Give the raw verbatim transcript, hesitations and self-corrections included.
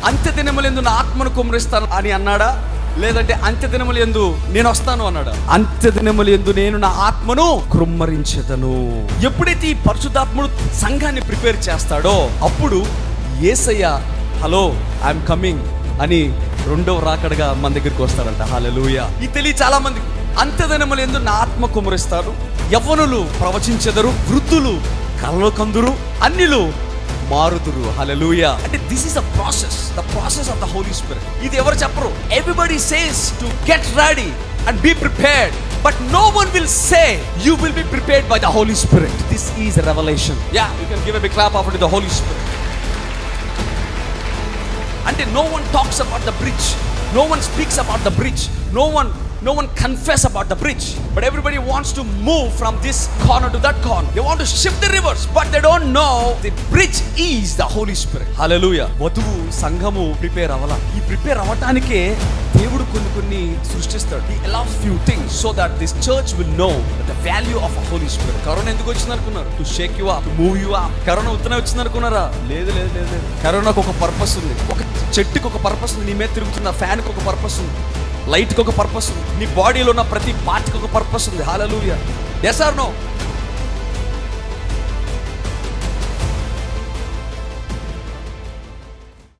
అంత్య దినములందు నా ఆత్మను కుమ్మరిస్తాను అని అన్నాడా? లేదంటే అంత్య దినములందు నేను వస్తాను అన్నాడా? అంత్య దినములందు నేను నా ఆత్మను కుమ్మరించెదను. ఎప్పుడైతే ఈ పరిశుద్ధాత్ముడు సంఘాన్ని ప్రిపేర్ చేస్తాడో అప్పుడు యేసయ్య హలో ఐఎమ్ కమింగ్ అని రెండవ రాకడగా మన దగ్గరికి వస్తారంట. హల్లెలూయా. ఇది తెలియ చాలా మంది. అంత్య దినములందు నా ఆత్మ కుమ్మరిస్తాడు, యవ్వనులు ప్రవచించెదరు, వృద్ధులు కలలు కందురు, అన్యులు మారుదురు. హల్లెలూయా. అంటే this is a process, the process of the Holy Spirit. ఇది ఎవరు చెప్పరు. Everybody says to get ready and be prepared, but no one will say you will be prepared by the Holy Spirit. This is revolution. Yeah, you can give a big clap offer to the Holy Spirit. అంటే no one talks about the bridge, no one speaks about the bridge, no one no one confess about the bridge, but everybody wants to move from this corner to that corner. They want to shift the rivers, but they don't know the bridge is the Holy Spirit. Hallelujah. వధువు సంఘము prepare అవ్వాలా. ఈ prepare అవ్వటానికే దేవుడు కొన్ని కొన్ని సృష్టిస్తాడు. He allows few things so that this church will know the value of a Holy Spirit. Corona ఎందుకు వచ్చింది అనుకున్నారు? To shake you up, to move you up. Corona ఉత్తనే వచ్చింది అనుకున్నారా? లేదు లేదు లేదు. కరోనాకు ఒక పర్పస్ ఉంది. ఒక చెట్టుకి ఒక పర్పస్ ఉంది. నీ మీద తిరుగుతున్న ఫ్యాన్కి ఒక పర్పస్ ఉంది, లైట్కి ఒక పర్పస్ ఉంది, నీ బాడీలో ఉన్న ప్రతి పార్ట్కి ఒక పర్పస్ ఉంది. హల్లెలూయా. yes or no?